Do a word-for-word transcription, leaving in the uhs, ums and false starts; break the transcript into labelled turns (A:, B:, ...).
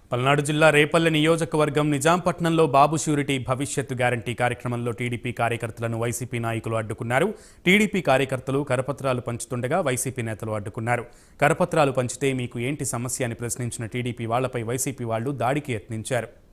A: పల్నాడు జిల్లా రేపల్లె నియోజకవర్గం నిజాంపట్నంలో బాబు ష్యూరిటీ భవిష్యత్తు గ్యారంటీ కార్యక్రమంలో టీడీపీ కార్యకర్తలను వైసీపీ నాయకులు అడ్డుకున్నారు. టీడీపీ కార్యకర్తలు కరపత్రాలు పంచుతుండగా వైసీపీ నేతలు అడ్డుకున్నారు. కరపత్రాలు పంచితే మీకు ఏంటి సమస్య అని ప్రశ్నించిన టీడీపీ వాళ్లపై వైసీపీ వాళ్లు దాడికి యత్నించారు.